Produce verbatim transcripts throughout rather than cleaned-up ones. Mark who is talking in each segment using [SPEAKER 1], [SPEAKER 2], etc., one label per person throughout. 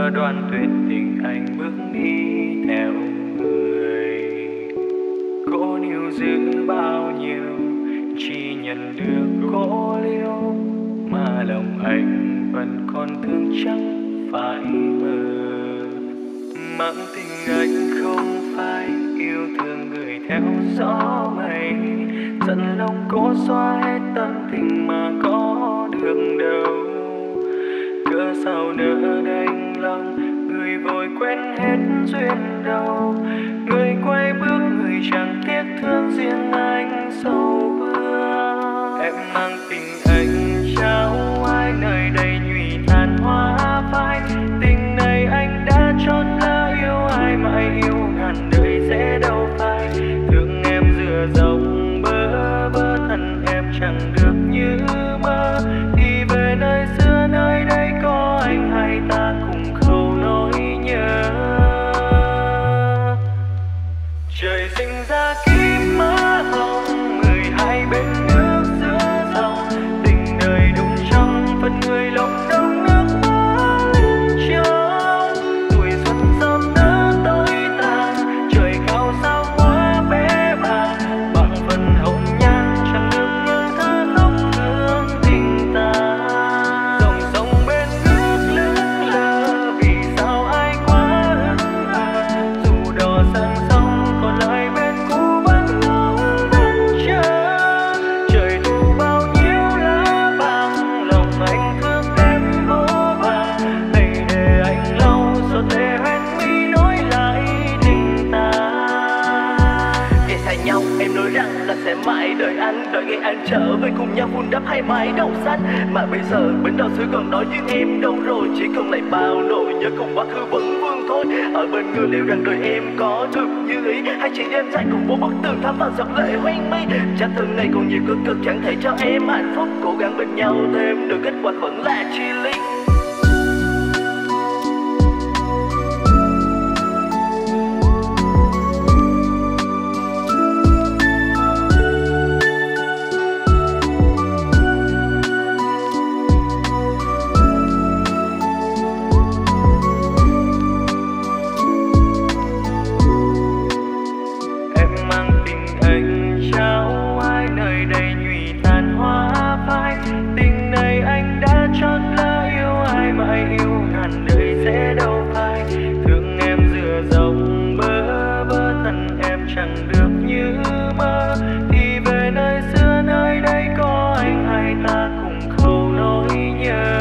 [SPEAKER 1] chưa đoán tuyệt tình anh bước đi theo người. Cố níu giữ bao nhiêu chỉ nhận được cố liêu, mà lòng anh vẫn còn thương chẳng phải mơ. Mang tình anh không phải yêu thương người theo gió mây, giận lòng cố xóa hết tâm tình mà có được đâu. Cớ sao nỡ đành lòng người vội quên hết duyên đâu, người quay bước người chẳng tiếc thương riêng anh sâu vương. Em mang tình anh trao ai nơi đây nhụy than hoa phai, tình này anh đã chót lỡ yêu ai mãi yêu ngàn đời sẽ đâu phai. Thương em dừa dòng bơ vơ thân em chẳng được như mơ, thì về nơi xưa nơi đây có anh hay ta cùng khâu nỗi nhớ. Trời sinh ra kiếp mơ hồng, mười hai bên nước giữa dòng, tình đời đụng trong phần người lòng đông nước mắt lên trông. Tuổi xuân sớm nỡ tối tàn, trời cao sao quá bé bàng, bằng phần hồng nhan chẳng được như thơ khóc thương tình ta. Dòng sông bên nước lững lờ, vì sao ai quá hững hờ, dù đò sang sông còn lại bên cũ vẫn ngóng đợi chờ. Trời thu bao nhiêu lá vàng, lòng anh thương em vô vàng, hãy để anh lau giọt lệ hoen mi nối lại tình ta. Ngày xa nhau em nói rằng là sẽ mãi đợi anh, đợi ngày anh trở về cùng nhau vun đắp hai mái đầu xanh. Mà bây giờ bến đò xưa còn nói với em đâu rồi, chỉ còn lại bao nỗi nhớ cùng quá khứ vẫn vương thôi. Ở bên người liệu rằng đời em có được như ý, hay chỉ đêm dài cùng một bức tường thắm vào giọt lệ hoen mi. Chắc thương này còn nhiều cực cực chẳng thể cho em hạnh phúc, cố gắng bên nhau thêm được kết quả vẫn là chia ly. Em mang tình anh trao ai nơi đây nhụy tàn hoa phai, tình này anh đã chót lỡ yêu ai mãi yêu ngàn đời sẽ đâu phai. Thương em dừa dòng bơ vơ thân em chẳng được như mơ, thì về nơi xưa nơi đây có anh hay ta cùng khâu nỗi nhớ.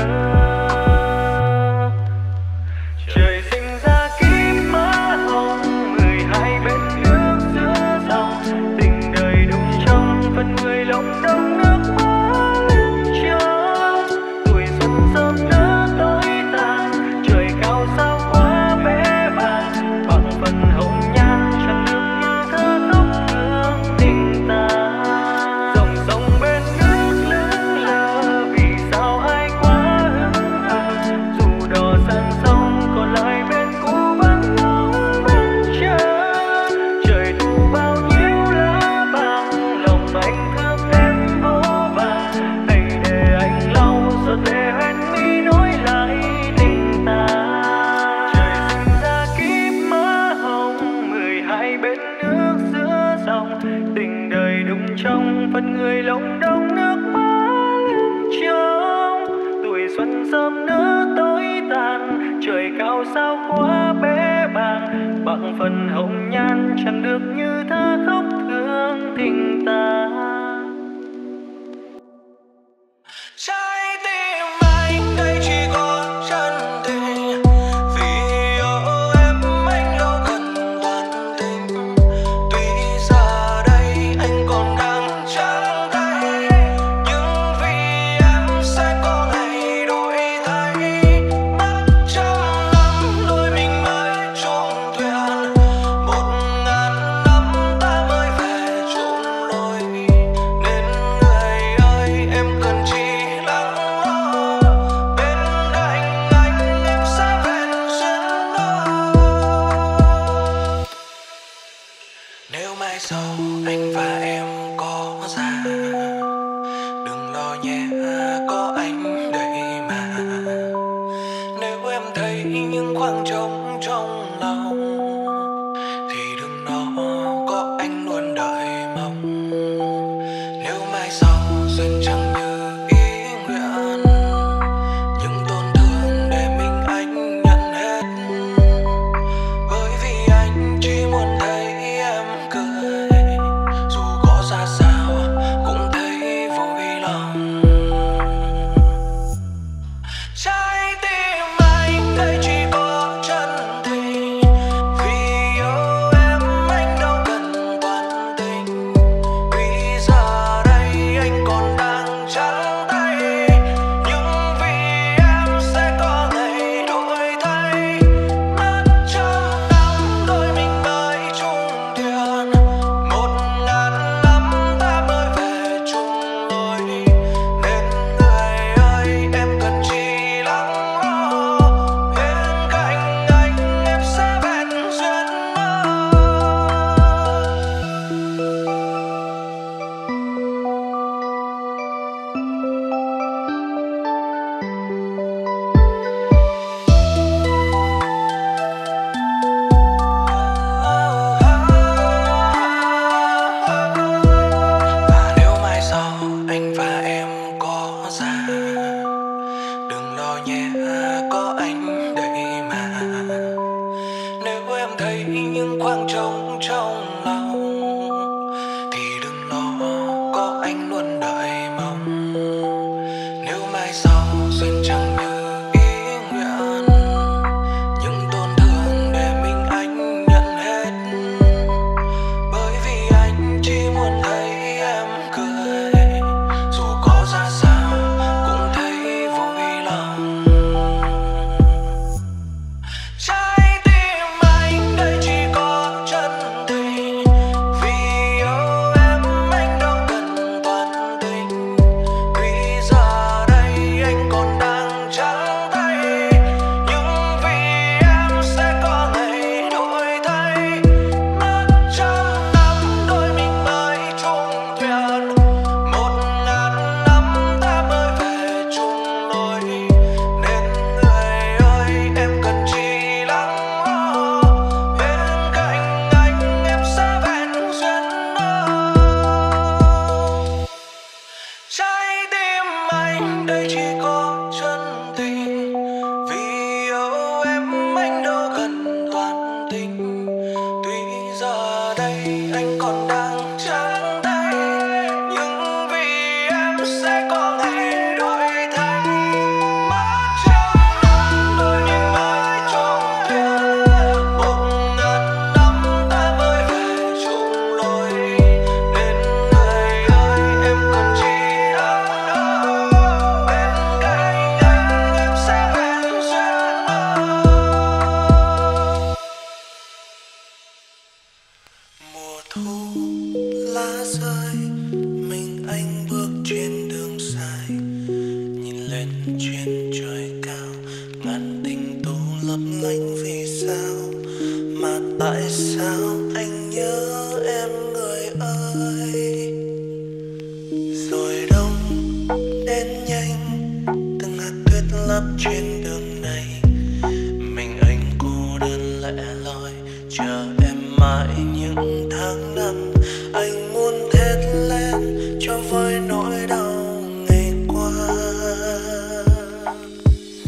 [SPEAKER 1] Trời sinh ra kiếp mơ hồng, mười hai bên nước giữa dòng, tình đời đụng trong phần người lòng đông nước mắt lên trông. Tuổi xuân sớm nỡ tối tàn, trời cao sao quá bé bàng, bằng phần hồng nhan chẳng được như thơ khóc thương tình ta. Dòng sông bên nước lững lờ, vì sao ai quá hững hờ, dù đò sang sông còn lại bên cũ vẫn ngóng bên chờ. Trời thu bao nhiêu lá vàng, lòng anh thương em vô vàng, hãy để anh lau giọt lệ hoen mi nối lại tình ta. Trời sinh ra kiếp mơ hồng, mười hai bên nước giữa dòng, tình đời đụng trong phần người lòng đông nước mắt lên trông. Tuổi xuân sớm nỡ tối tàn, trời cao sao quá bé bàng, bằng phần hồng nhan chẳng được như thơ khóc thương tình ta. Trái tim anh đây chỉ có chân tình, vì yêu em anh đâu cần toàn tình. Tuy giờ đây anh còn đang trắng tay, nhưng vì em sẽ có ngày đổi thay. Mất trăm năm đôi mình mới chung thuyền, một ngàn năm ta mới về chung lối. những khoảng trống trong lòng thì đừng lo, có anh luôn đợi mong. Nếu mai sau duyên chẳng như ý nguyện, những tổn thương để mình anh nhận hết. Bởi vì anh chỉ muốn thấy em cười, dù có ra sao cũng thấy vui lòng. Trái tim anh đây chỉ có chân tình, vì yêu em anh đâu cần toàn tình. Vì giờ đây anh còn đang trắng tay, nhưng vì em sẽ có ngày đổi thay. Mất trong năm đôi mình mới chung thuyền, một ngàn năm ta mới về chung lối. Nên người ơi em cần chỉ lắng lo, bên cạnh anh em sẽ vẹn duyên mơ. Và nếu mai sau anh và em có ra, đừng lo nhé, có anh đây mà. Nếu em thấy những khoảng trống trong lòng thì đừng lo, có anh luôn đợi mong. Nếu mai sau duyên chẳng như ý nguyện, những tổn thương để mình anh nhận hết. Bởi vì anh chỉ muốn thấy em cười, dù có ra sao cũng thấy vui lòng. Trái tim anh đây chỉ có chân tình, vì yêu em anh đâu cần toàn tình. Vì giờ đây anh còn đang trắng tay, nhưng vì em sẽ có ngày đổi thay. Mất trong năm đôi mình mới chung thuyền, một ngàn năm ta mới về chung lối. Nên người ơi em cần chỉ lắng lo, bên cạnh anh em sẽ vẹn duyên mơ. Trái tim anh đây chỉ có chân tình, vì yêu em anh đâu cần toàn tình. Tuy giờ đây anh còn đang trắng tay, nhưng vì em sẽ có ngày đổi thay. Mất trong năm đôi mình mới chung thuyền, một ngàn năm ta mới về chung lối. Nên người ơi em cần chỉ lắng lo, bên cạnh anh em sẽ vẹn duyên mơ. Mùa thu lá rơi, mình anh bước trên đường dài, nhìn lên trên trời cao, ngàn tinh tú lấp lánh. Vì sao mà tại sao anh nhớ em người ơi? Rồi đông đến nhanh, từng hạt tuyết lấp trên đường này, mình anh cô đơn lẻ loi chờ em mãi những tháng năm. Anh muốn thét lên cho vơi nỗi đau ngày qua.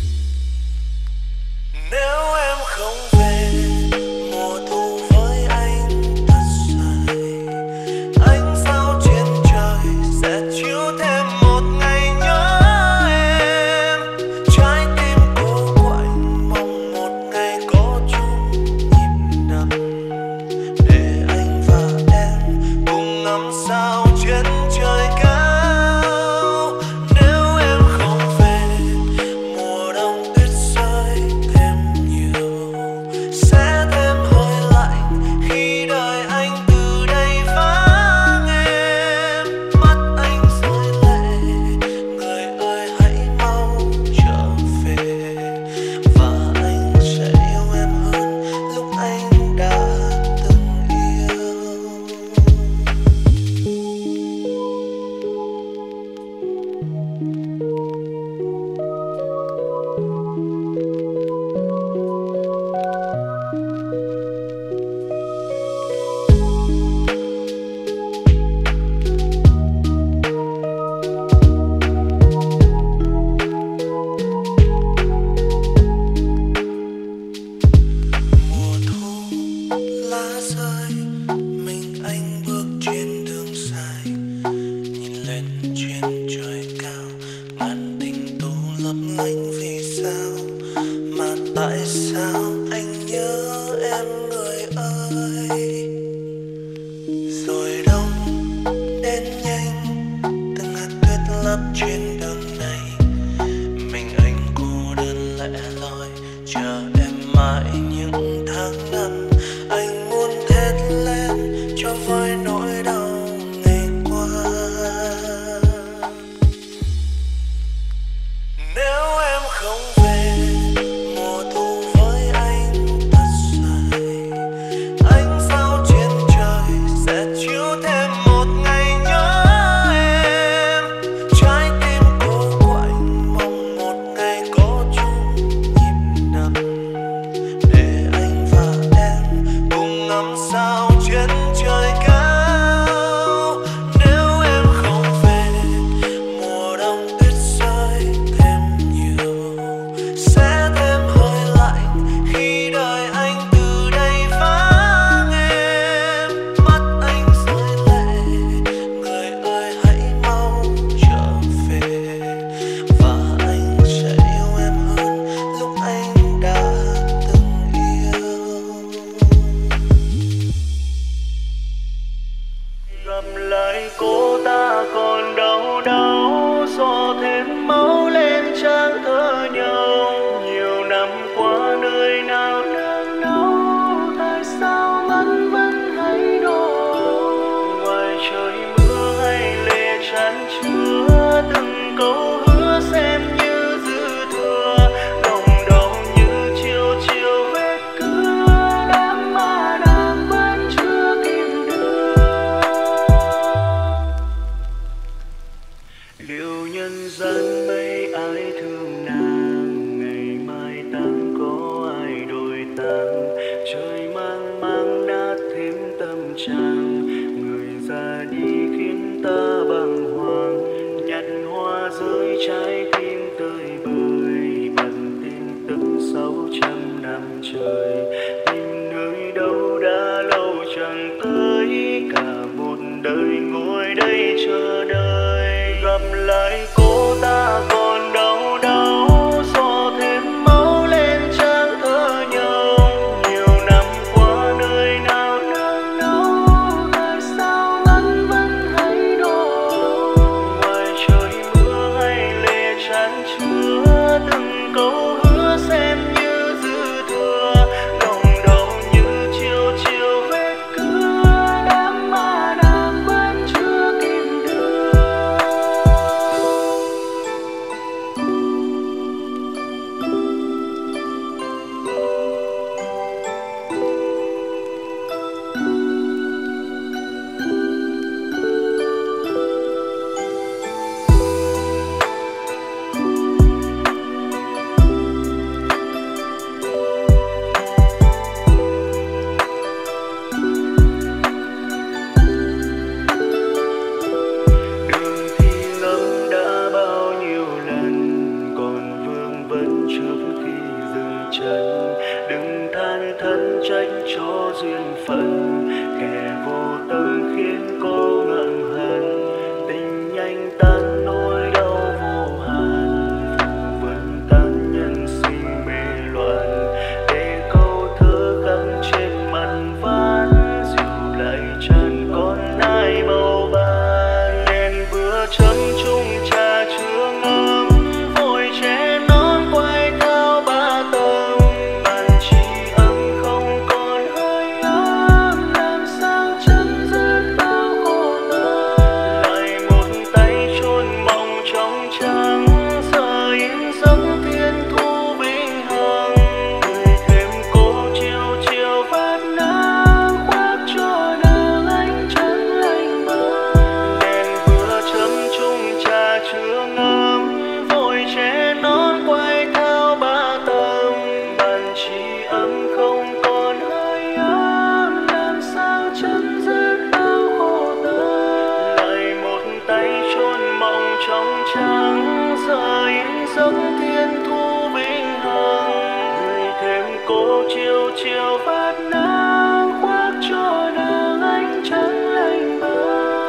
[SPEAKER 1] Nếu em không về mùa thu với anh
[SPEAKER 2] nào anh nhớ em người ơi. Rồi đông đến nhanh, từng hạt tuyết lấp trên đường này. Mình anh cô đơn lẻ loi, chờ em mãi những tháng năm. Anh muốn thét lên cho vơi nỗi đau ngày qua. Nếu em không về, mùa thu với anh thật dài. Ánh sao trên trời sẽ chiếu thêm một ngày nhớ em. Trái tim cô quạnh mong một ngày có chung nhịp đập, để anh và em cùng ngắm sao trên trời cao. Nếu em không về, mùa đông tuyết rơi thêm nhiều, sẽ thêm hơi lạnh khi đời anh từ đây vắng em. Mắt anh rơi lệ, người ơi hãy mau trở về, và anh sẽ yêu em hơn lúc anh đã từng yêu.
[SPEAKER 1] Gặp lại cô ta còn đau đớn, gió thêm máu lên trang thơ nhau. Nhiều năm qua nơi nào nương náu, tại sao mắt vẫn hay đổ. Ngoài trời mưa hay lệ chan chứa, từng câu hứa xem như dư thừa. Đồng đồng như chiều chiều vết cưa, đám mà nàng vẫn chưa kịp đưa. Liệu nhân gian mấy ai thương nàng, ngày mai tang có ai đổi tang. Trời mang mang đã thêm tâm trạng, người ra đi khiến ta bàng hoàng. Nhặt hoa rơi trái tim tơi bời, bận tin tức sáu trăm năm trời. Tìm nơi đâu đã lâu chẳng tới, cả một đời ngồi đây chờ đợi. Gặp lại cô ta còn đau đớn, gió thêm máu lên trang thơ nhau. Nhiều năm qua nơi nào nương náu, tại sao mắt vẫn hay đổ. Ngoài trời mưa hay lệ chan chứa, từng câu hứa xem như dư thừa. Đồng đồng như chiều chiều vết cưa, đám mà nàng vẫn chưa kịp đưa. Đường thì ngẫm đã bao nhiêu lần, còn vương vấn trước khi dừng chân. Đừng than thân trách cho duyên phận, kẻ vô tâm khiến cô ngậm hận. Tình nhanh tan nỗi đau vô hạn, phù vân tan nhân sinh mê loạn. Để câu thơ gắn trên mặt ván, dịu lại tràn con ai bầu ban. Đèn vừa chấm chung trà chứa ngấm, vội che nón quay thao ba tầng. Bàn chỉ âm không còn hơi ấm, làm sao chấm dứt bao khổ tâm. Lại một tay chôn mộng trong trắng, giờ yên giấc thiên thu vĩnh hằng. Người thêm cô chiều chiều phát nắng, khoác cho nàng ánh trắng lạnh băng. Đèn vừa chấm chung trà chứa ngấm, vội che nón quay thao ba tầng. Bàn chỉ âm không còn hơi ấm, làm sao chấm dứt bao khổ tâm. Lại một tay chôn mộng trong trắng, giờ yên giấc thiên thu vĩnh hằng. Người thêm cô chiều chiều phát nắng, khoác cho nàng ánh trắng lạnh băng.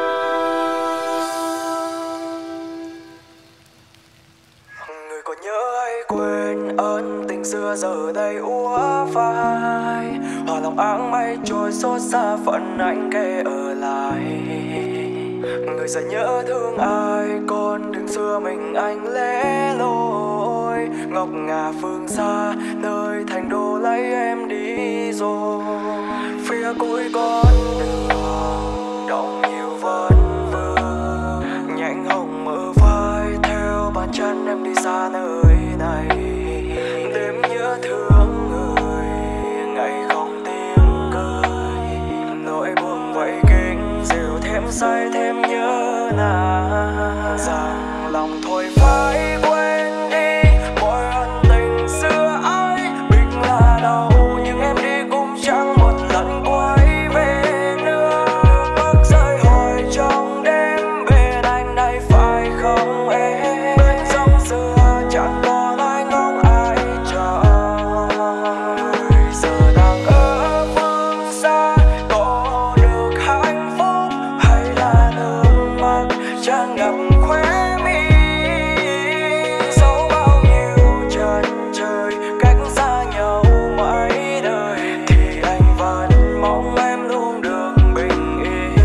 [SPEAKER 2] Người còn nhớ hay quên ơn tình xưa giờ đây úa
[SPEAKER 1] bả vai, hòa lòng áng mây trôi xót xa phận anh kề ở lại. Người sẽ nhớ thương ai, con đừng xưa mình anh lẻ loi. Ngọc ngà phương xa, nơi thành đô lấy em đi rồi. Phía cuối con đường đọng nhiều vấn vương, nhánh hồng mở vai theo bàn chân em đi xa nơi này. Đêm nhớ thương người, ngày không tiếng cười, nỗi buồn vậy kinh dịu thêm say thêm nhớ nàng. Rằng lòng thôi phải quên đi mọi ân tình xưa ấy, biết là đau nhưng em đi cũng chẳng một lần quay về nữa. Bước rơi hồi trong đêm bên anh đây phải không em? Bên sông xưa chẳng còn ai ngóng ai chờ. Người giờ đang ở phương xa, có được hạnh phúc hay là nước mắt tràn ngập khóe mi? Dẫu bao nhiêu chân trời cách xa nhau mãi đời, thì anh vẫn mong em luôn được bình yên.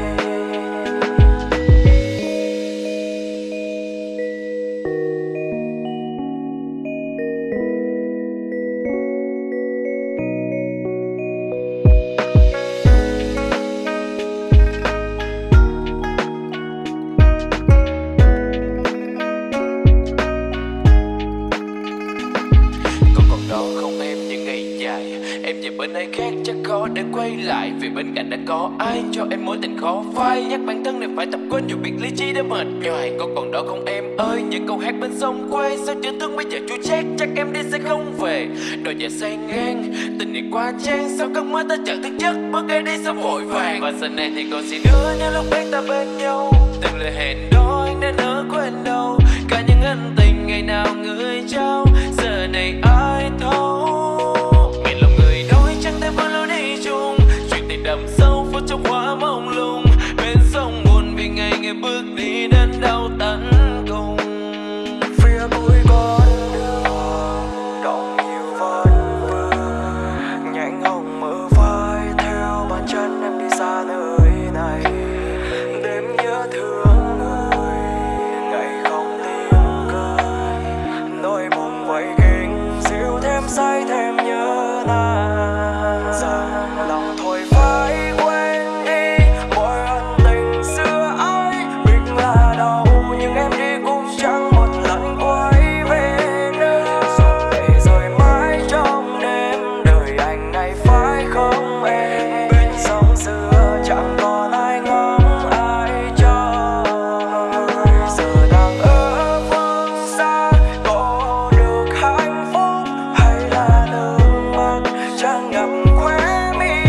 [SPEAKER 3] Có còn đó không em những ngày dài, em về bên ai khác chắc khó để quay lại. Vì bên cạnh đã có ai cho em mối tình khó phai. Nhắc bản thân này phải tập quên dù biệt lý trí đã mệt nhoài. Có còn đó không em ơi, những câu hát bên sông quê. Sao chữ thương bây giờ chua chát, chắc em đi sẽ không về. Đôi giờ say ngang, tình này quá chán. Sao cơn mơ ta chẳng thực chất, bước ngay đi sao vội vàng. Và giờ này thì còn gì nữa như lúc ấy ta bên nhau. Từng lời hẹn đó anh đã nỡ quên đâu. Cả những ân tình ngày nào người trao, giờ này ai thấu. Ngày lòng người đôi chẳng thể vỡ lối đi chung. Chuyện tình đậm sâu phút trong quá mông lung. Bên sông buồn vì ngày ngày bước đi đến đau tận cùng.
[SPEAKER 1] Phía cuối con đường đọng nhiều vấn vương, nhánh hồng mở vai theo bàn chân em đi xa nơi này. Đêm nhớ thương người, ngày không tiếng cười, nỗi buồn vậy kinh dịu thêm say thêm nhớ nàng. Rằng lòng thôi phải quên đi mọi ân tình xưa ấy, biết là đau nhưng em đi cũng chẳng một lần quay về nữa. Để rời mãi trong đêm đời anh này phải không em? Bên sông xưa chẳng còn ai ngóng ai chờ. Người giờ đang ở phương xa, có được hạnh phúc hay là nước mắt tràn ngập khóe mi?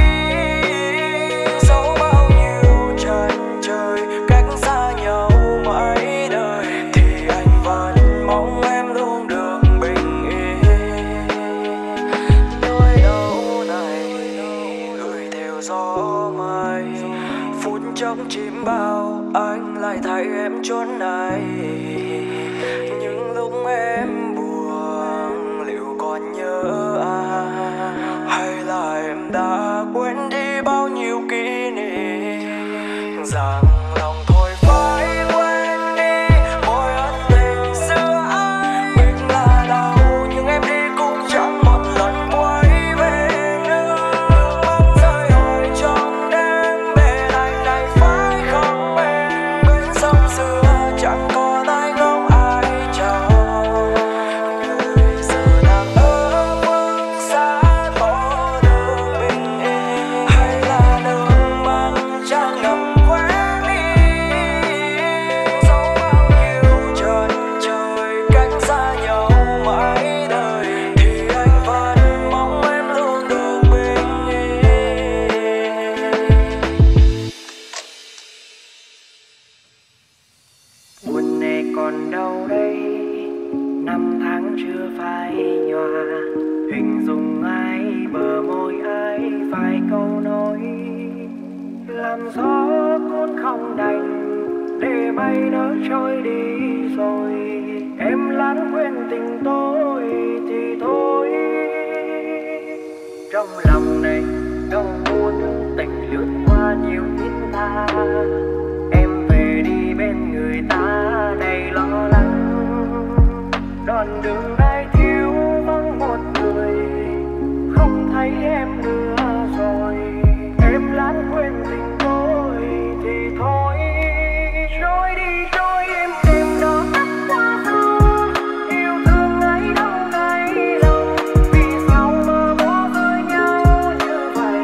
[SPEAKER 1] Dẫu bao nhiêu chân trời cách xa nhau mãi đời, thì anh vẫn mong em luôn được bình yên. Nỗi đau này gửi theo gió mây, phút chốc chìm bao anh lại thấy em chốn này. Những lúc em buồn liệu còn nhớ ai, hay là em đã quên đi bao nhiêu kỷ niệm? Rằng lòng thôi phải quên đi mọi ân tình xưa ấy, biết là đau nhưng em đi cũng chẳng một lần quay về nữa. Mắt rơi hồi trong đêm bên anh này phải không em? Bên sông xưa chẳng còn ai ngóng ai chờ. Người giờ đang ở phương xa, có được bình yên hay là nước mắt tràn ngập khóe mi? Dẫu bao nhiêu chân trời cách xa nhau mãi đời, thì anh vẫn mong em luôn được bình yên.
[SPEAKER 4] Buồn này còn đâu đây, năm tháng chưa phai nhòa. Hình dung ai, bờ môi ai, vài câu nói. Làm gió cuốn không đành, để mây nỡ trôi đi rồi. Em lãng quên tình tôi thì thôi. trong lòng này đâu muốn tình lướt qua nhiều thiết tha. Em về đi bên người ta đầy lo lắng, đoạn đường này thiếu vắng một người, không thấy em nữa rồi. Em lãng quên tình tôi thì thôi, trôi đi trôi em đêm đó tắt qua rồi. Yêu thương ấy đâu ngày lòng, vì sao mơ mơ với nhau như vậy.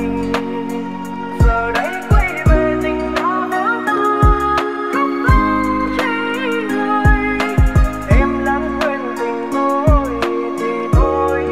[SPEAKER 4] Giờ đây quay về tình đó nữa ta, khóc không chỉ người. Em lãng quên tình tôi thì thôi.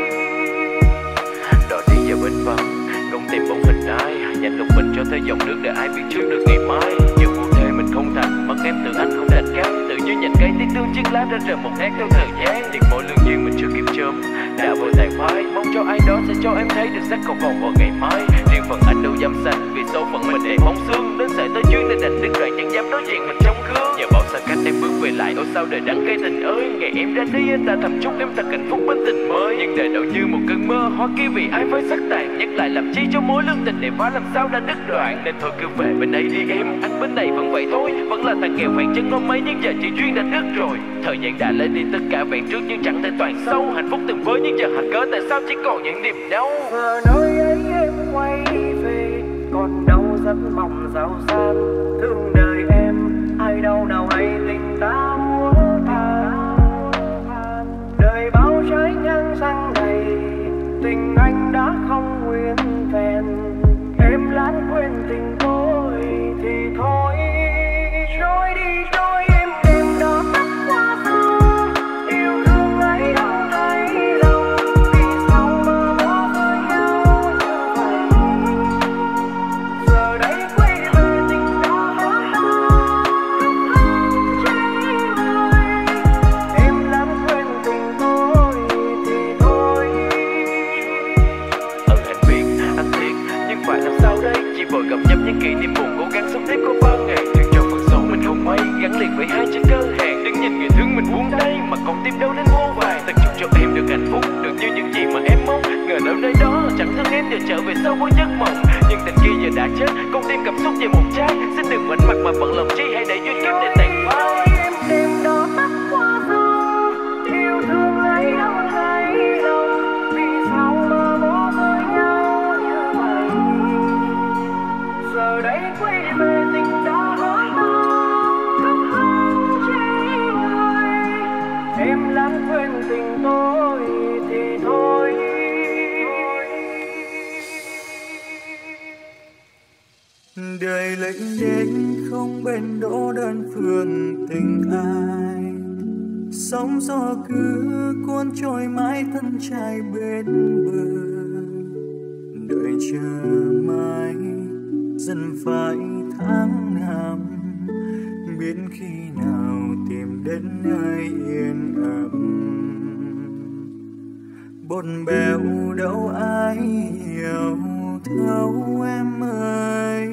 [SPEAKER 3] Đò đi vào bên vắng, không tìm bóng hình ai, nhanh lục bình cho tới dòng nước để ai biết trước được ngày mai. Dù cụ thể mình không thành, mất em từ anh không đành cam, tự như nhành cây tiếc thương chiếc lá đã rời một nét theo thời gian. Điệt mỗi lương duyên mình chưa kịp chớm đã vội tàn phai, mong cho ai đó sẽ cho em thấy được sắc không còn vào ngày mai. Riêng phần anh đâu dám xanh, vì số phận mình đầy bóng xương, đến sợi tới duyên nên đành đứt đoạn chẳng dám đối diện mình trong gương. Nhờ bao xa cách em bước về lại, ôi sao đời đắng cay tình ơi. Ngày em ra đi anh đã thầm chúc em thật hạnh phúc bên tình mới, nhưng đời đâu như một cơn mơ hoa kia vì ai với sắc tàn. Nhắc lại làm chi cho mối lương tình đẹp quá làm sao đã đứt đoạn, nên thôi cứ về bên ấy đi em, anh bên này vẫn vậy thôi. Vẫn là thằng nghèo phèn chân ôm mấy, nhưng giờ chỉ duyên đã đứt rồi. Thời gian đã lên đi tất cả vẹn trước nhưng chẳng thể toàn sâu, hạnh phúc từng với nhưng giờ hạt cớ tại sao chỉ còn những niềm đau.
[SPEAKER 4] Giờ nơi ấy em quay về, còn đâu rất mong giàu sang. Thương đời em, ai đâu nào hay tình ta úa than. Đời bao trái ngang sang này, tình anh đã không nguyên vẹn. Em lãng quên tình tôi thì thôi, trôi đi trôi em đêm đó tắt qua rồi. Yêu thương ấy đâu thấy lòng, vì sao mơ mơ với nhau như vậy. Giờ đây quay về tình đó hết ta, không không chỉ người. Em lãng quên tình tôi thì thôi.
[SPEAKER 3] Ừ anh biết, anh thiệt, nhưng phải làm sao đây. Chỉ vội gặp nhấp những kỷ niệm buồn, cố gắng sống tiếp có bao ngày. Thuyền cho phần số mình không may, gắn liền với hai chữ cơ hẹn. Đứng nhìn người thương mình buông tay, mà còn tim đâu đến vô vàng. Từng chúc cho em được hạnh phúc, được như những gì mà em mong. Ngờ đâu nơi đó chẳng thương em giờ trở về sau với giấc mộng. Nhưng tình kia giờ đã chết, con tim cảm xúc về một trái. Xin đừng mảnh mặt mà bận lòng chi, hãy để duyên kiếp để tàn phai.
[SPEAKER 4] Em đêm đó tắt qua rồi, yêu thương ấy đâu thấy lòng, vì sao mơ mơ với nhau như vậy. Giờ đây quay về tình đã hết ta, không không chỉ người. Em lãng quên tình tôi thì thôi.
[SPEAKER 2] Đời lệnh đến không bên đỗ đơn phương tình ai, sóng gió cứ cuốn trôi mãi thân trai bên bờ. Đợi chờ mãi dần phải tháng năm, biết khi nào tìm đến nơi yên ấm. Bồn bèo đâu ai hiểu thấu em ơi.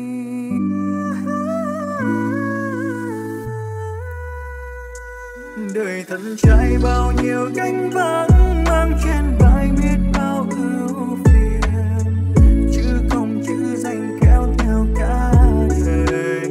[SPEAKER 2] Đời thân trai bao nhiêu cánh vắng, mang trên vai biết bao ưu phiền, chứ không chữ danh kéo theo cả đời.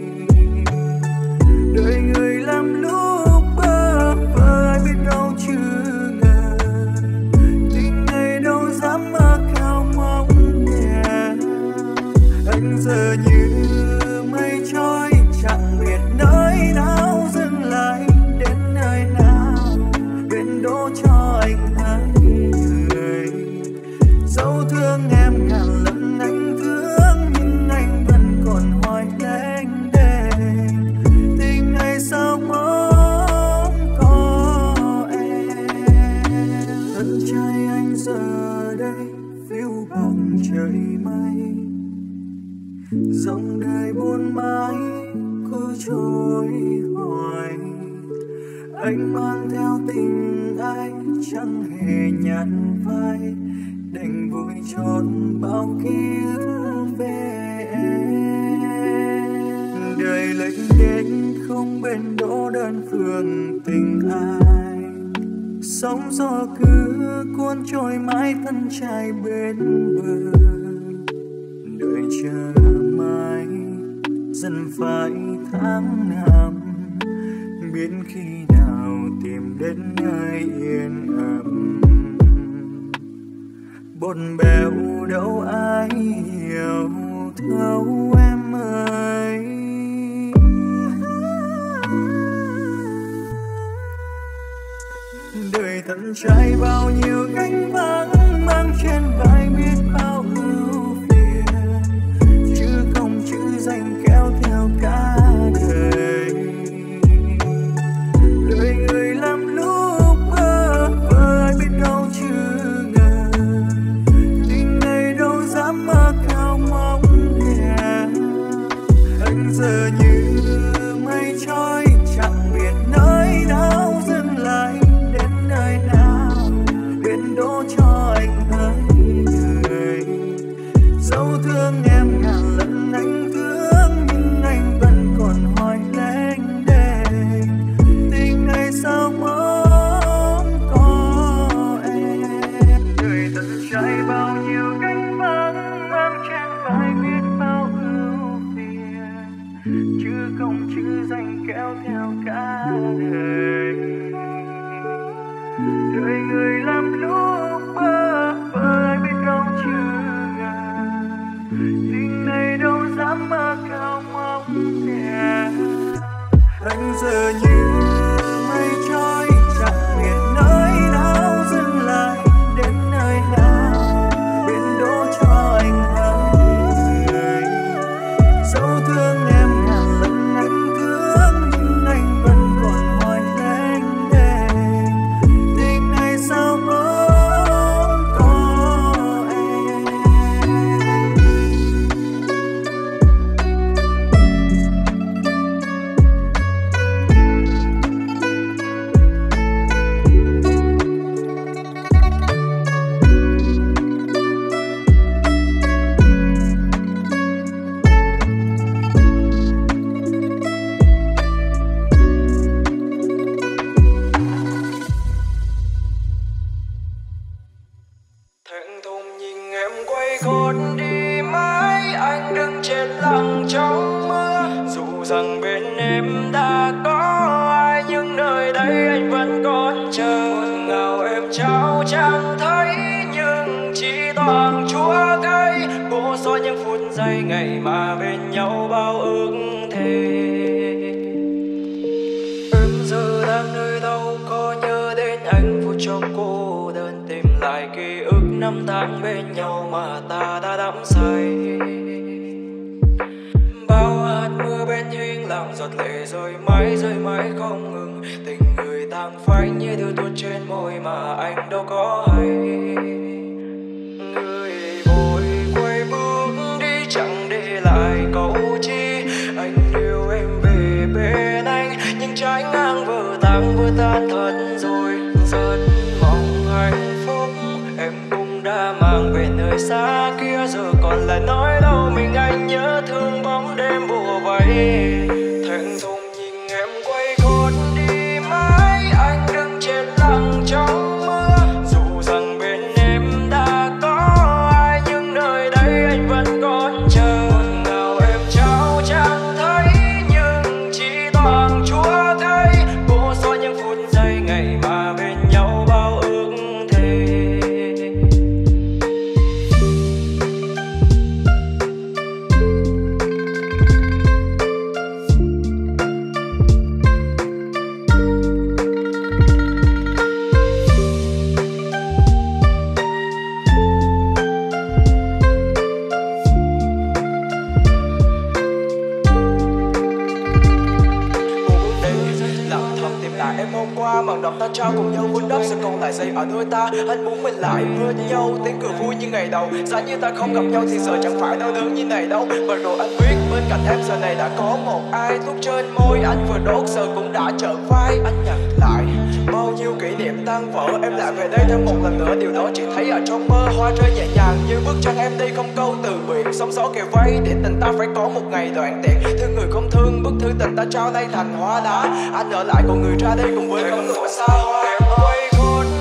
[SPEAKER 2] Đời người làm lúc bơ vơ, ai biết đâu chứ ngờ tình này đâu dám mơ cao mong nhẹ. Anh giờ như mây trôi chẳng biết nơi nào dừng lại, đến nơi nào bên đỗ cho anh thấy người. Dẫu thương em ngàn lần anh thương, nhưng anh vẫn còn hoài lênh đênh. Tình này sao mong có em. Thân trai anh giờ đây phiêu bằng trời mây, dòng đời buồn mãi cứ trôi hoài. Anh mang theo tình ai chẳng hề nhăn vai, đành vui chọn bao kiếp về em. Đời lệnh đến không bên đỗ đơn phương tình ai, sóng gió cứ cuốn trôi mãi thân trai bên bờ, đợi chờ mãi dần phải tháng năm, biết khi nào tìm đến nơi yên ấm. Bồn bèo đâu ai hiểu thấu em ơi. Đời thân trai bao nhiêu cánh vắng, mang trên vai biết bao ưu phiền, chứ không chữ danh kéo theo cả đời. Đời người làm lúc bơ vơ biết đâu chứ ngờ, tình này đâu dám mơ cao mong thèm. Anh giờ như mây trôi chẳng biết nơi đâu dừng lại, đến nơi nào biển đổ cho anh thấy người. Dẫu thương em ngàn lần anh thương, nhưng anh vẫn còn hoài lênh đênh, tình này sao mong có em. Đời thật trai bao nhiêu cánh vắng, mang trên vai biết bao ưu phiền, chứ không chữ danh kéo theo cả đời. Đời người làm lúc bơ vơ biết đâu chưa ngờ, tình này đâu dám mơ cao mong thèm. Anh giờ như mây trôi chẳng biết nơi nào dừng lại, đến nơi nào biển đổ cho anh thấy người. Dẫu thương em ngàn lần anh thương, nhưng anh vẫn còn hoài lênh đênh, tình này sao mong có em.
[SPEAKER 3] Thẹn thùng nhìn em quay gót đi mãi, anh đứng chết lặng trong mưa. Dù rằng bên em đã có ai, nhưng nơi đây anh vẫn còn chờ. Ngọt ngào em trao chẳng thấy, nhưng chỉ toàn chúa cay. Cố xóa những phút giây ngày mà bên nhau bao ước thề. Em giờ đang nơi đâu, có nhớ đến anh phút trong cô đơn, tìm lại ký ức năm tháng bên nhau mà ta đã đắm say. Bao hạt mưa bên hiên làm giọt lệ rơi mãi rơi mãi không ngừng. Tình người tàn phai như điều tuôn trên môi mà anh đâu có hay. Người vội quay bước đi chẳng để lại câu chi. Anh yêu em về bên anh, nhưng trái ngang vừa tan vừa tan thật rồi. Rất mong hạnh phúc em cũng đã mang về nơi xa kia, giờ còn lại nói đâu mình anh nhớ thương bóng đêm bùa vây. Thẹn thùng nhìn em quay gót đi mãi, anh đứng chết lặng trong mưa. Dù rằng bên em đã có ai, nhưng nơi đây anh vẫn còn chờ. Ngọt ngào em trao chẳng thấy, nhưng chỉ toàn chúa cay. Cố xóa những phút giây ngày mà bên nhau bao ước thề. Em hôm qua màn đọc ta trao cùng nhau vun đắp, sẽ còn lại dây ở đôi ta. Anh muốn mình lại bên nhau, tiếng cười vui như ngày đầu. Giá như ta không gặp nhau thì giờ chẳng phải đau đớn như này đâu. Và rồi anh biết bên cạnh em giờ này đã có một ai. Thuốc trên môi anh vừa đốt giờ cũng đã trở vai. Anh nhặt lại bao nhiêu kỷ niệm tan vỡ, em lại về đây thêm một lần nữa. Điều đó chỉ thấy ở trong mơ, hoa rơi nhẹ nhàng như bước chân em đi không câu từ biệt. Sóng gió kề vây để tình ta phải có một ngày đoạn tiệt. Thương người không thương, bức thư tình ta trao nay thành hoa đá. Anh ở lại còn người ra đây cùng với con ngựa xa hoa. Em quay gót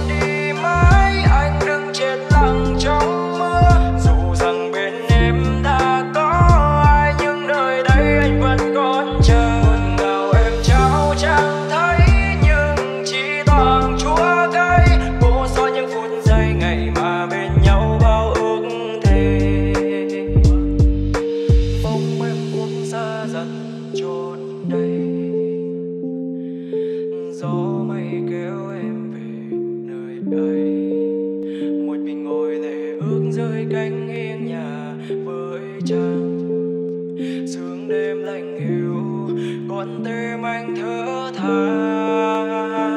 [SPEAKER 3] nắng trong mưa. Dù rằng bên em đã có ai nhưng nơi đây anh vẫn còn chờ. Ngọt ngào em trao chẳng thấy nhưng chỉ toàn chúa cay. Vô số những phút giây ngày mà bên nhau bao ước thề. Bóng em buông xa dần chốn đây. Gió mây kéo em về nơi ấy. Một mình ngồi lệ ước rơi cánh hiên nhà với trăng. Sương đêm lạnh hiu con tim anh thở than.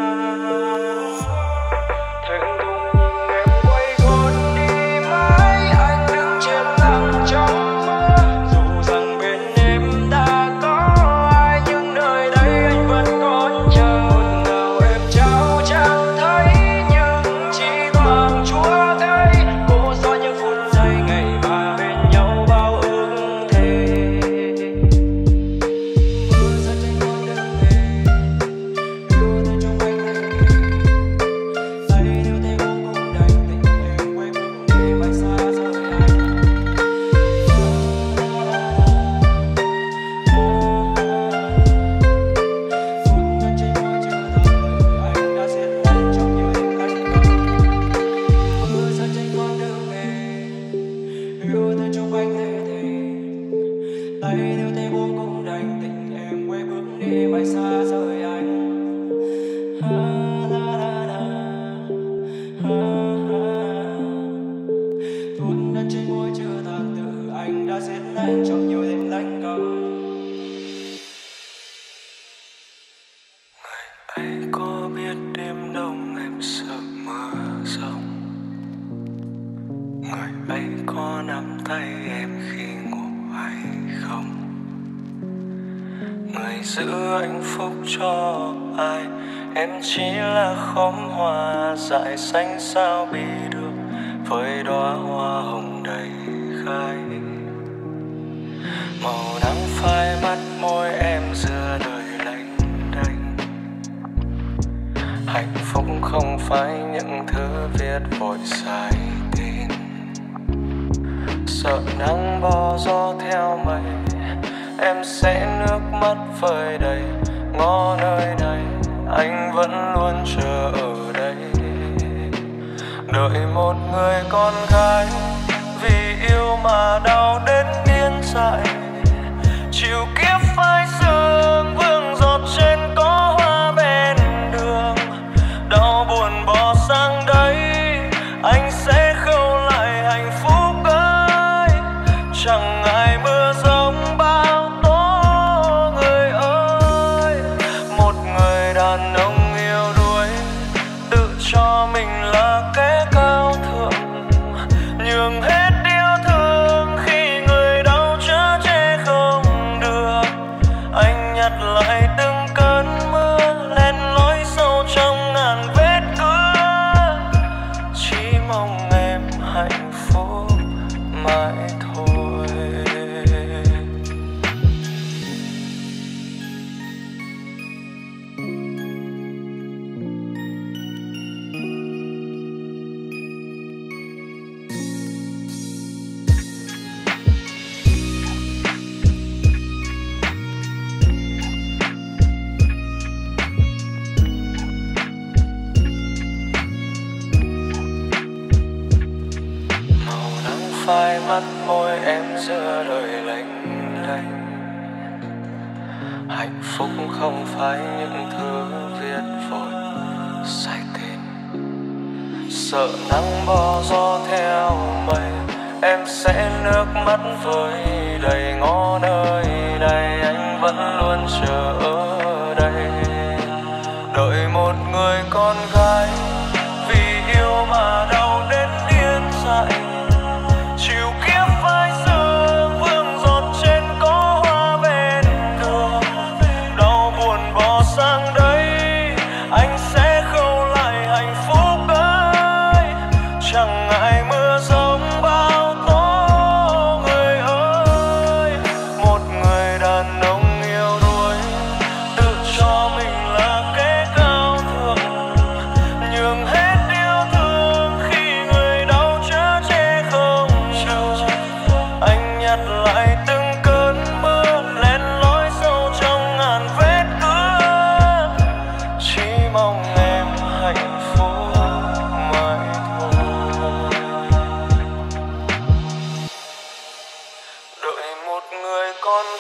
[SPEAKER 3] Thẹn thùng nhìn em quay con đi mãi. Anh đứng trên nắng trong mưa. Dù rằng bên em đã có ai nhưng nơi đây anh vẫn còn chờ. Ngọt ngào em trao chẳng thấy nhưng chỉ toàn chúa cay. Cố do những phút giây ngày mà bên nhau bao ước thề. Mưa rơi trên con đường về, yêu thương trong anh đây. Tay níu tay buông cũng đành, tình em quay bước đi mãi xa rời anh. Phút ngất trên môi chưa thật lời anh đã xiết lại trong nhiều đêm canh cánh. Mưa rơi trên con đường về, yêu thương trong anh lệ thề. Tay níu tay buông cũng đành, tình em quay bước đi mãi xa rời anh. Ha, la, la, la. Ha, ha. Phút ngất trên môi chưa thật từ anh đã xiết lại trong nhiều đêm lạnh cóng.
[SPEAKER 2] Ngày ấy có biết đêm đông em sợ mưa rông. Ngày ấy có nắm tay em khi ngủ hay không. Người giữ hạnh phúc cho ai em chỉ là khóm hoa dại xanh sao bị được với đóa hoa hồng đầy gai. Màu nắng phai mắt môi em giữa đời lạnh đanh. Hạnh phúc không phải những thứ viết vội sai tên. Sợ nắng bỏ gió theo mây em sẽ nước mắt vơi đầy. Ngõ nơi này anh vẫn luôn chờ ở đây. Đợi một người con gái vì yêu mà đau đến điên dại. Chịu kiếp phai sương vương giọt trên có hoa bên đường. Đau buồn bỏ sang đấy anh sẽ khâu lại hạnh phúc ấy. Chẳng ngại mưa giông bao tố người ơi. Một người đàn ông yêu đuối tự cho mình là kẻ cao thượng. Nhường hết yêu thương khi người đau chở che không được. Anh nhặt lại từng cơn mưa len lỏi sâu trong ngàn vết cưa. Chỉ mong em hạnh phúc mãi thôi. Màu nắng phai mắt môi em giữa đời lạnh đanh. Hạnh phúc không phải những thứ viết vội sai tên. Sợ nắng bỏ gió theo mây em sẽ nước mắt vơi đầy. Ngõ nơi đây anh vẫn luôn chờ ở đây. Đợi một người con gái vì yêu mà đau đến điên dại. Chịu kiếp phai sương vương giọt trên có hoa bên đường. Đau buồn bỏ sang đấy anh sẽ khâu lại hạnh phúc ấy. Chẳng ngại mưa giông bao tố người ơi. Một người đàn ông yêu đuối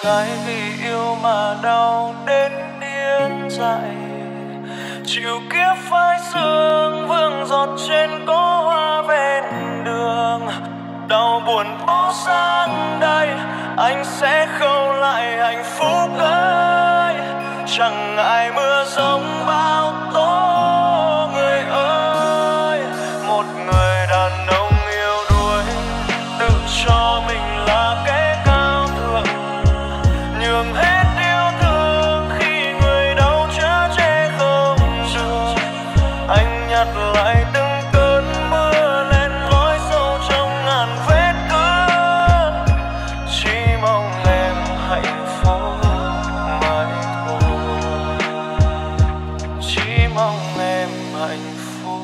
[SPEAKER 2] gái vì yêu mà đau đến điên dại. Chiều kiếp phai sương vương giọt trên cỏ hoa ven đường. Đau buồn phố sang đây, anh sẽ khâu lại hạnh phúc ấy. Chẳng ngại mưa giông bao tố người ơi. Một người đàn ông yêu đuối, tự cho mình là kẻ cao thượng, nhường hết yêu thương khi người đau chở che không được. Anh nhặt lại từng cơn mưa lên lối sâu trong ngàn vết cưa. Chỉ mong em hạnh phúc mãi thôi. Chỉ mong em hạnh phúc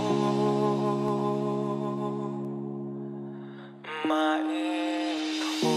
[SPEAKER 2] mãi thôi.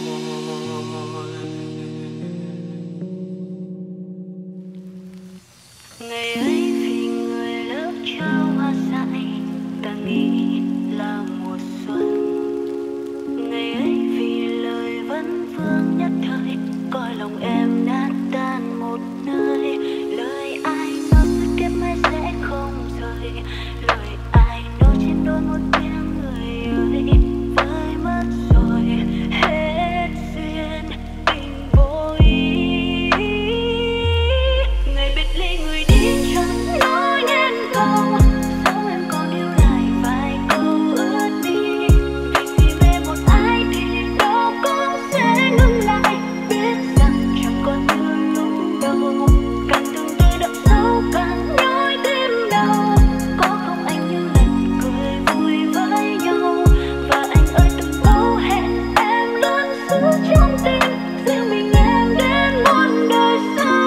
[SPEAKER 5] Ngày ấy vì người lớp cho hoa dại, ta nghĩ là mùa xuân. Ngày ấy vì lời vẫn vương nhất thời, coi lòng em nát tan một nơi. Lời ai nói suốt kiếp mai sẽ không rời, lời ai nói trên đôi môi kia người ơi. Với mất rồi hết duyên tình vô ý. Ngày biệt ly người đi chẳng nói nên câu, dẫu em còn yêu lại vài câu ước đi. Vì về một ai thì đâu cũng sẽ ngừng lại. Biết rằng chẳng còn như lúc đầu, càng từng tôi đậm sâu càng nhói tim đau. Có không anh như lần cười vui với nhau, và anh ơi từng câu hẹn em luôn giữ trong tim. Riêng mình em đến muôn đời sau.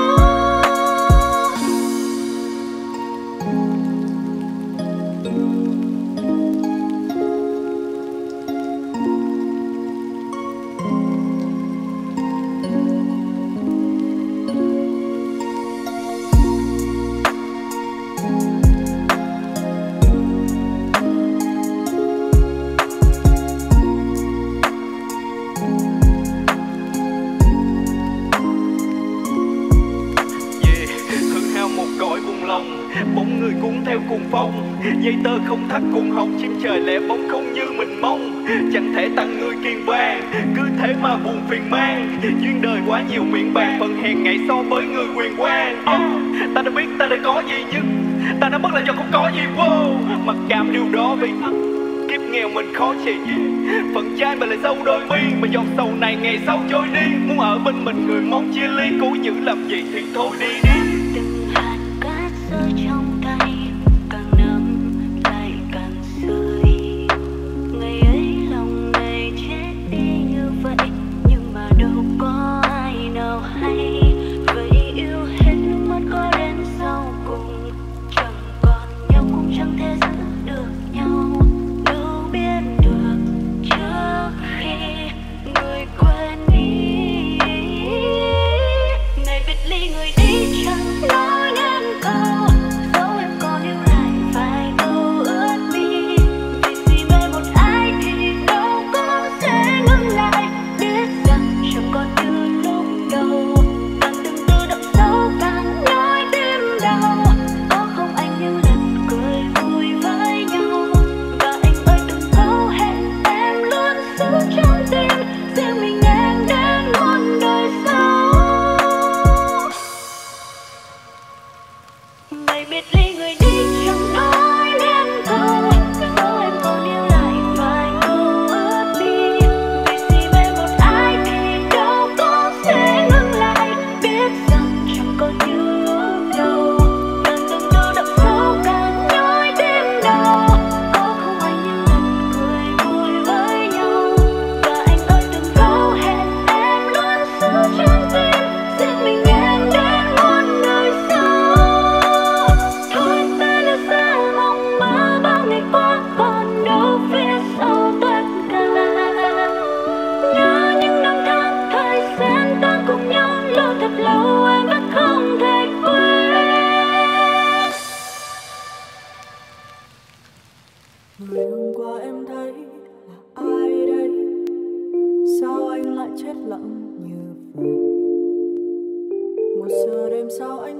[SPEAKER 3] Yeah, hư hao một cõi buồn lòng, bóng người cuốn theo cuồng phong. Dây tơ không thắt cuồng hồng, chim trời lẻ bóng không như mình mong. Chẳng thể tặng người kiền vàng, cứ thế mà buồn phiền mang. Duyên đời quá nhiều miệng bàn, phần hèn ngày so với người quyền quan. Oh, ta đã biết ta đã có gì nhất, ta đã mất là do không có gì. Wow, mặc cảm điều đó vì kiếp nghèo mình khó chịu. Phần trai mà lại sâu đôi mi, mà giọt sầu này ngày sau trôi đi. Muốn ở bên mình người mong chia ly, cố giữ làm gì thì thôi đi đi.
[SPEAKER 5] Từng hạt cát rơi trong tay, càng nắm lại càng rơi. Ngày ấy lòng này chết đi như vậy, nhưng mà đâu có ai nào hay. Vậy yêu hết nước mắt có đến sau cùng, chẳng còn nhau cũng chẳng thể giữ được nhau. Đâu biết được trước khi người quên đi. Ngày biệt ly người đi chẳng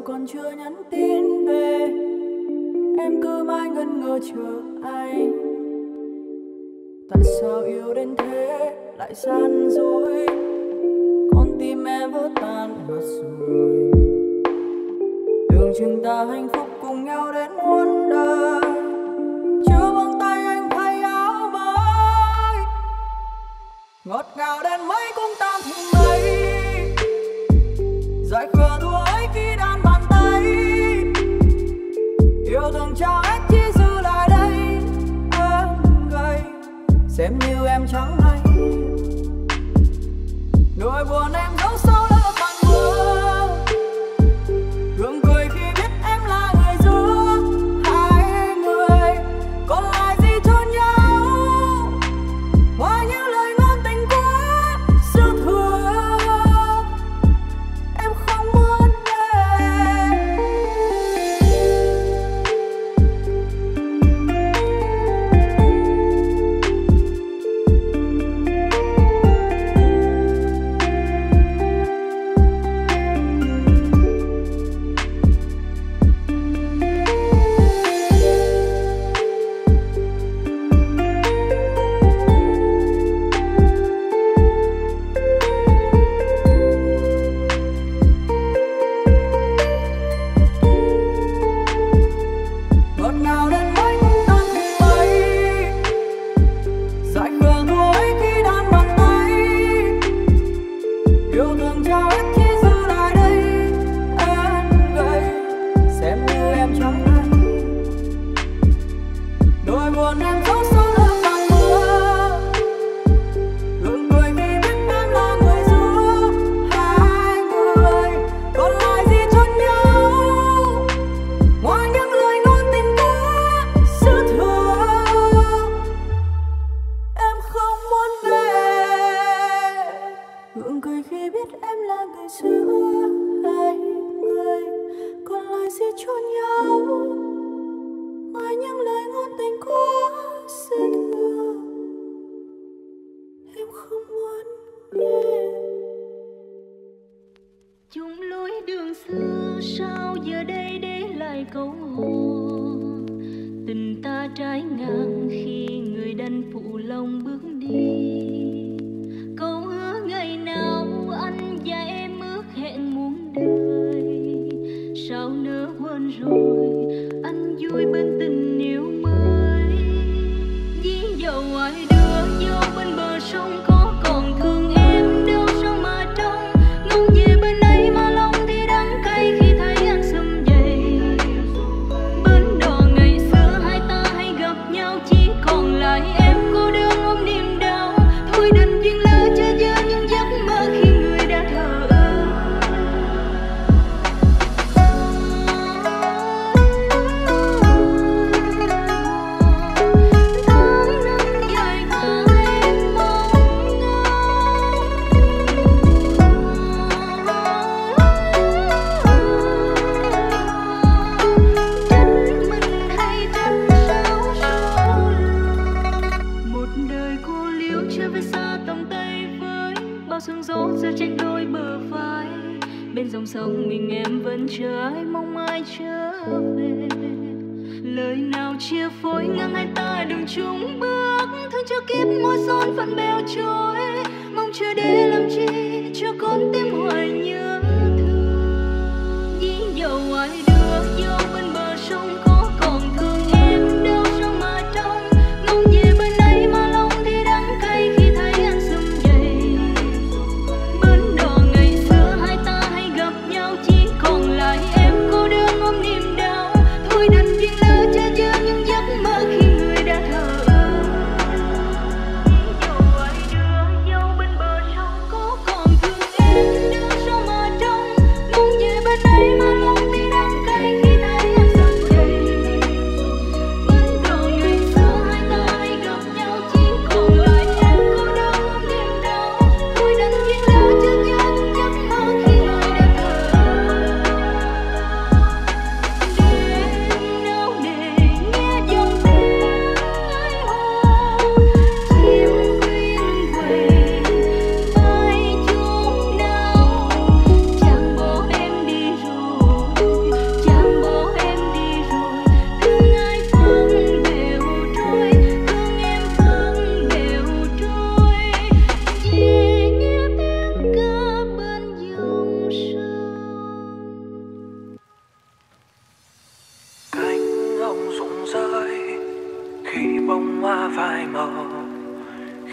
[SPEAKER 6] còn chưa nhắn tin về, em cứ mãi ngẩn ngơ chờ anh. Tại sao yêu đến thế lại gian dối, con tim em vỡ tan mất rồi. Tưởng chừng ta hạnh phúc cùng nhau đến muôn đời, chưa vòng tay anh thay áo mới. Ngọt ngào đến mấy cũng tan thành mây, dại khờ thua ấy khi đan bàn tay. Yêu thương cho hết chỉ giữ lại đây em gầy, xem như em chẳng hay. Nỗi buồn em giấu sâu lớp màn mưa, gượng cười khi biết em là người giữa hai người. Còn lại gì cho nhau ngoài những lời ngôn tình quá dư thừa, em không muốn
[SPEAKER 5] cho mà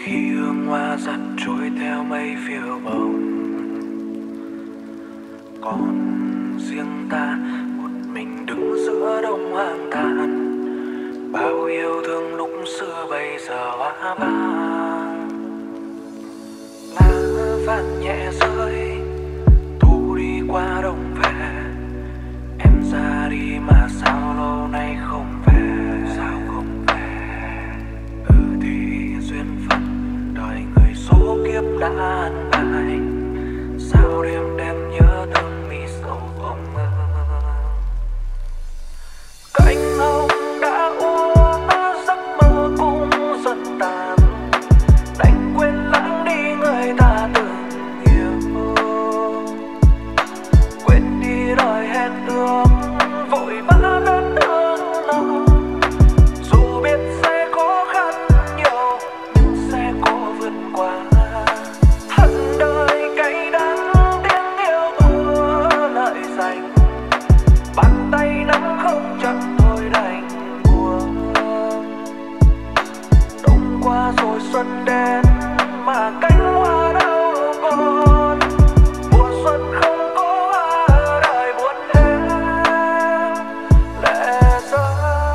[SPEAKER 2] khi hương hoa dần trôi theo mây phiêu bồng, còn riêng ta một mình đứng giữa đông hoang tàn. Bao yêu thương lúc xưa bây giờ hóa vàng, lá vàng nhẹ rơi, thu đi qua đông về. Em ra đi mà sao lâu nay không về, sao không về? Ừ thì duyên phận đời người số kiếp đã an bài, sao đêm đêm nhớ thương mi sầu không ngờ. Cánh hồng đã úa giấc mơ cũng dần tàn, đành quên lãng đi người ta từng yêu, quên đi lời hẹn ước vội vã đến thương lòng. Dù biết sẽ khó khăn nhiều nhưng sẽ cố vượt qua. Hận đời cay đắng tiếng yêu thua lợi dành, bàn tay nắm không chặt thôi đành buông. Đông qua rồi xuân đến mà cánh hoa đâu còn, mùa xuân không có hoa đời buồn thêm lệ rơi.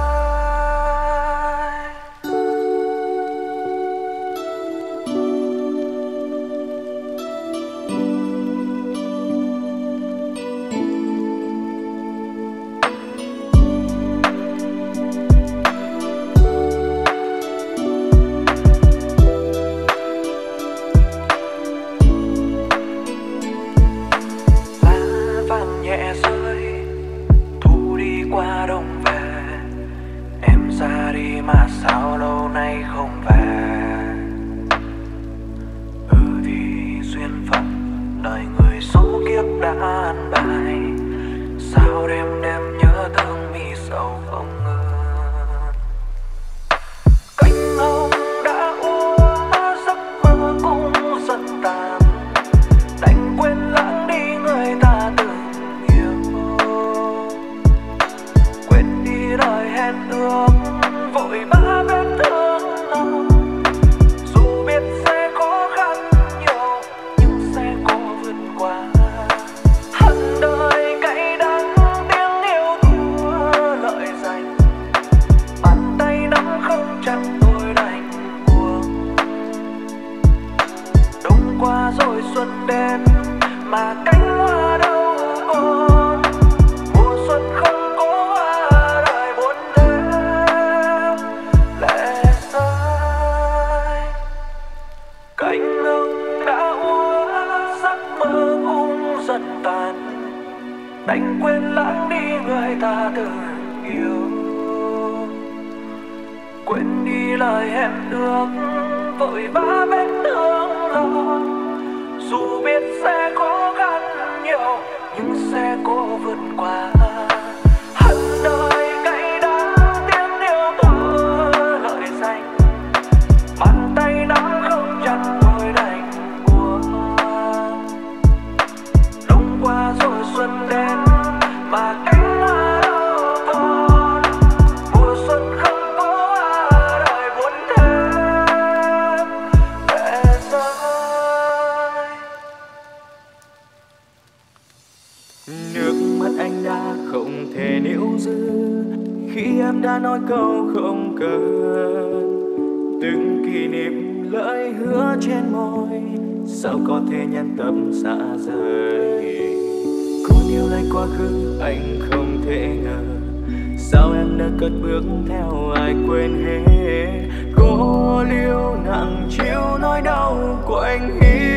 [SPEAKER 2] Lá vàng nhẹ rơi, thu đi qua đông về. Em ra đi mà sao lâu nay không về. Ừ thì duyên phận đời người số kiếp đã an bài, sao đêm đêm nhớ thương mi sầu không ngờ. Cánh hồng đã úa giấc mơ cũng dần tàn, đành quên lãng đi người ta từng yêu, quên đi lời hẹn ước vội vã bên thương lòng. Dù biết sẽ khó khăn nhiều nhưng sẽ cố vượt qua. Hận đời cay đắng tiếng yêu thua lợi dành, bàn tay nắm không chặt tôi đành buông. Đông qua rồi xuân đến mà cánh hoa đâu còn, mùa xuân không có hoa đời buồn thêm lệ rơi. Cánh hồng đã úa giấc mơ cũng dần tàn, đành quên lãng đi người ta từng yêu, quên đi lời hẹn ước vội vã bên thương lòng. Dù biết sẽ khó khăn nhiều nhưng sẽ cố vượt qua. Hận đời cay đắng tiếng yêu thua lợi dành, bàn tay nắm không chặt tôi đành buông. Đông qua rồi xuân đến mà cánh hoa đâu còn, mùa xuân không có hoa đời buồn thêm lệ rơi.
[SPEAKER 4] Nước mắt anh đã không thể níu giữ khi em đã nói câu không cần. Từng kỷ niệm lời hứa trên môi sao có thể nhân tâm xa rời. Còn yêu lại quá khứ anh không thể ngờ, sao em đã cất bước theo ai quên hết. Cô liêu nặng chịu nỗi đau của anh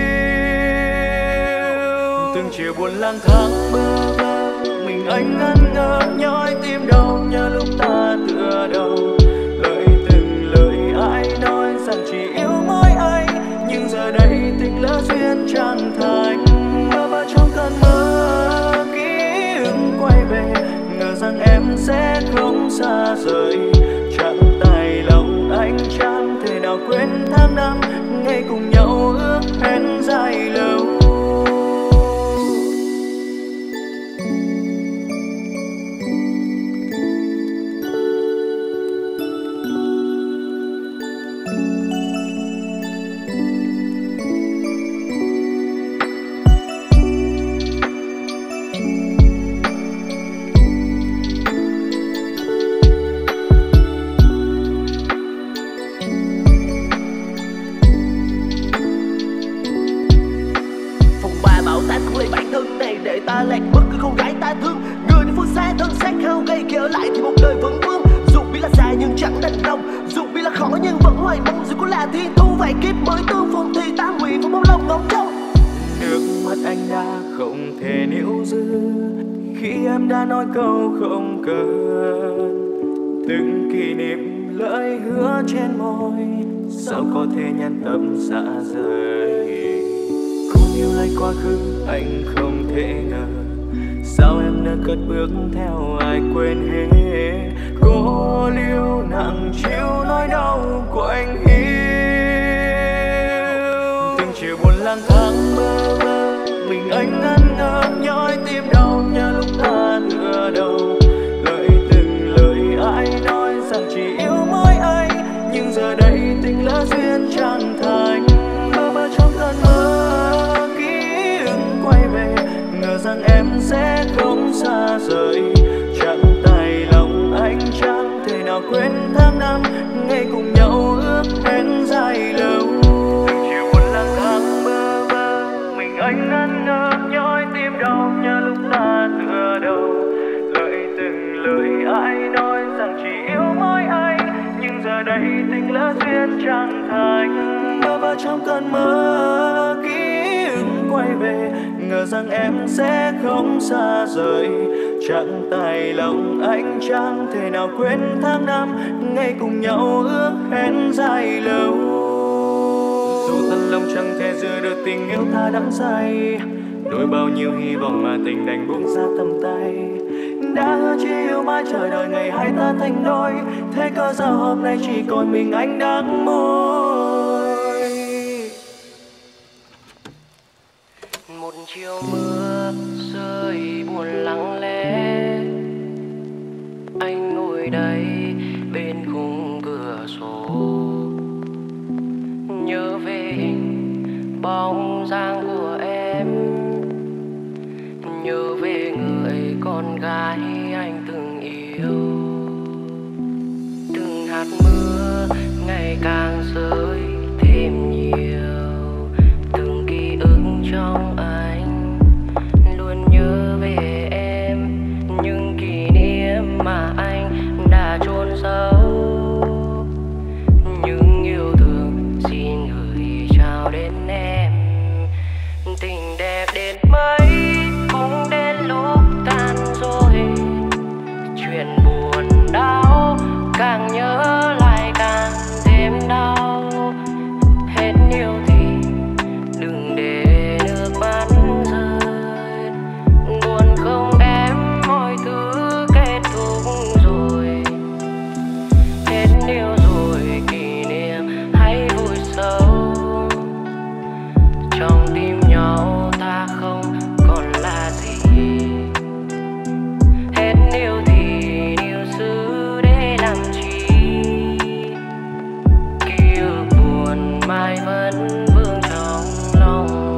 [SPEAKER 4] hiu. Từng chiều buồn lang thang bơ vơ, mình anh ngẩn ngơ nhói tim đau nhớ lúc ta tựa đầu. Lời từng lời ai nói rằng chỉ yêu mỗi anh, nhưng giờ đây tình lỡ duyên chẳng thành. Mơ vào trong cơn mơ ký ức quay về, ngờ rằng em sẽ không xa rời. Chẳng tài lòng anh chẳng thể nào quên tháng năm ngày cùng nhau ước hẹn dài lâu.
[SPEAKER 7] kệ ta lẹt bất cứ cô gái ta thương. Người đi phương xa thân xác khao gầy khi ở lại thì một đời vẫn vương. Dù biết là dài nhưng chẳng đành lòng, dù biết là khó nhưng vẫn hoài mong. Dù có là thiên thu vài kiếp mới tương phùng thì ta nguyện không bao lòng ngóng trông.
[SPEAKER 1] Nước mắt anh đã không thể níu giữ khi em đã nói câu không cần. Từng kỷ niệm lời hứa trên môi sao có thể nhẫn tâm xa rời. Cũng yêu lại quá khứ anh không thể ngờ, sao em đã cất bước theo ai quên hết. Cô liêu nặng chịu nỗi đau của anh yêu. Từng chiều buồn lang thang mơ mơ, mình anh ngẩn ngơ nhói tim đau nhớ lúc ta lừa đầu. Lời từng lời ai nói rằng chỉ yêu mỗi anh, nhưng giờ đây tình lỡ duyên chẳng thành. Mơ mơ trong cơn mơ ký ức quay về, ngờ rằng em sẽ không xa rời. Chẳng tài lòng anh chẳng thể nào quên tháng năm ngày cùng nhau ước hẹn dài lâu. Chiều buồn lang thang mơ mơ, mình anh ngẩn ngơ nhói tim đau nhớ lúc ta tựa đầu. Lời từng lời ai nói rằng chỉ yêu mỗi anh, nhưng giờ đây tình lỡ duyên chẳng thành. Mơ mơ trong cơn mơ ký ức quay về, ngờ rằng em sẽ không xa rời. Chẳng tài lòng anh chẳng thể nào quên tháng năm ngày cùng nhau ước hẹn dài lâu. Dù thân lòng chẳng thể giữ được tình yêu ta đắm say, đôi bao nhiêu hy vọng mà tình đành buông ra tầm tay. Đã hứa chỉ yêu mãi chờ đợi ngày hai ta thành đôi, thế cơ giờ hôm nay chỉ còn mình anh đắng môi.
[SPEAKER 4] Một chiều mưa rơi buồn lặng lẽ, anh ngồi đây bên khung cửa sổ, nhớ về hình bóng dáng của em, nhớ về người con gái anh từng yêu. Từng hạt mưa ngày càng rơi thêm nhiều, từng ký ức trong anh luôn nhớ về em, những kỷ niệm mà anh đã chôn sâu, những yêu thương xin gửi trao đến em. Tình đẹp đến mấy cũng đến lúc tan rồi, chuyện buồn đau càng nhớ lại càng thêm đau. Hết yêu thì đừng để nước mắt rơi, buồn không em mọi thứ kết thúc rồi. Hết yêu rồi kỷ niệm hãy vùi sâu, trong tim nhau ta không còn là gì. Hết yêu thì yêu xứ để làm chi, ký ức buồn mai vẫn vương trong lòng.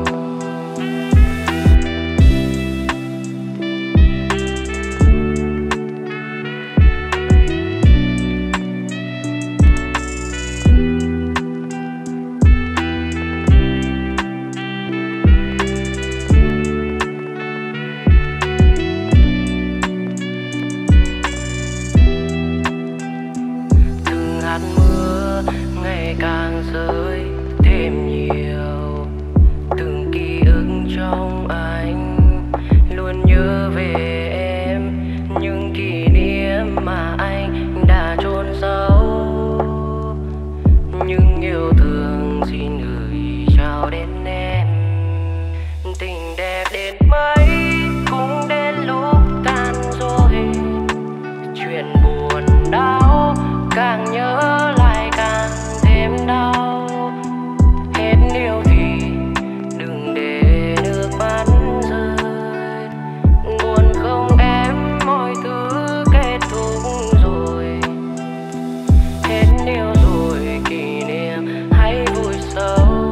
[SPEAKER 4] Từng hạt mưa ngày càng rơi thêm nhiều, từng ký ức trong anh luôn nhớ về em, những kỷ niệm mà anh đã chôn sâu, những yêu thương xin gửi trao đến em. Tình đẹp đến mấy cũng đến lúc tan rồi, chuyện buồn đau càng nhớ lại càng thêm đau. Hết yêu thì đừng để nước mắt rơi, buồn không em mọi thứ kết thúc rồi. Hết yêu rồi kỷ niệm hãy vùi sâu,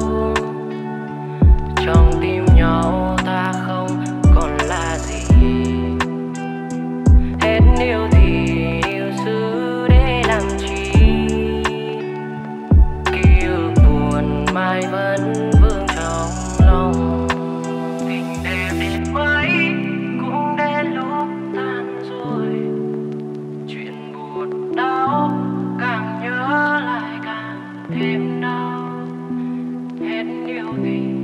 [SPEAKER 4] trong tim nhau ta không còn là gì. Hết yêu thì yêu xứ để làm chi, ký ức buồn mai vẫn vương trong lòng. Tình đẹp đến mấy
[SPEAKER 5] em điều tình